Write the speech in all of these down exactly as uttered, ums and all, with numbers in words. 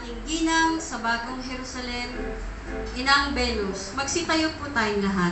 ating ginang sa Bagong Jerusalem, Inang Venus. Magsitayo po tayong lahat.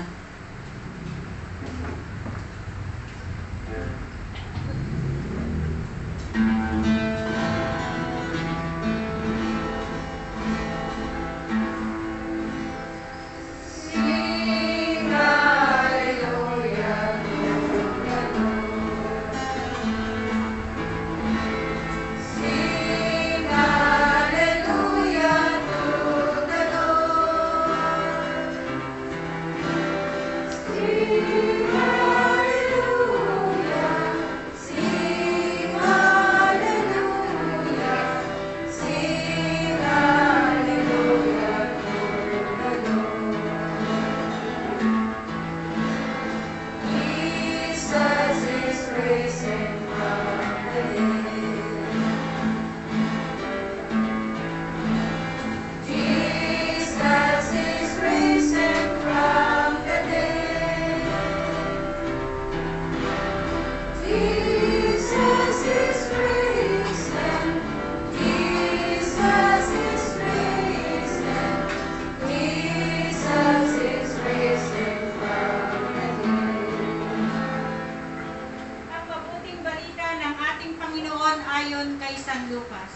Ayon kay San Lucas.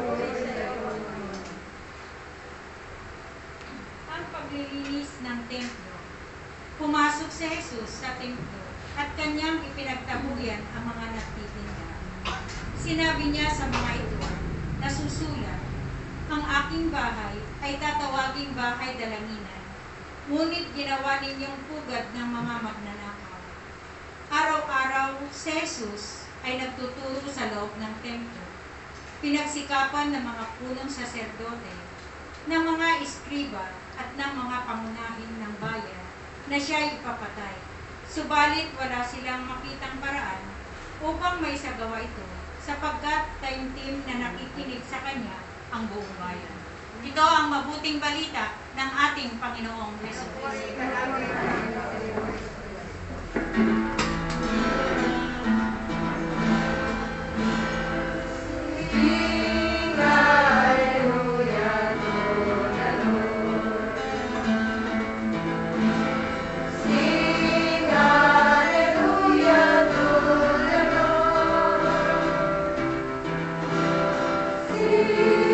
Ang paglilinis ng templo. Pumasok si Jesus sa templo at kanyang ipinagtabuyan ang mga nagtitinda. Sinabi niya sa mga ito, nasusulat, ang aking bahay ay tatawaging bahay dalanginan, ngunit ginawa ninyong pugad ng mga magnanakaw. Araw-araw si Jesus ay nagtuturo sa loob ng templo. Pinagsikapan ng mga punong saserdote, ng mga iskriba at ng mga pangunahin ng bayan na siya ipapatay. Subalit wala silang makitang paraan upang may sagawa ito, sapagkat taimtim na nakikinig sa kanya ang buong bayan. Ito ang mabuting balita ng ating Panginoong Jesucristo. Sing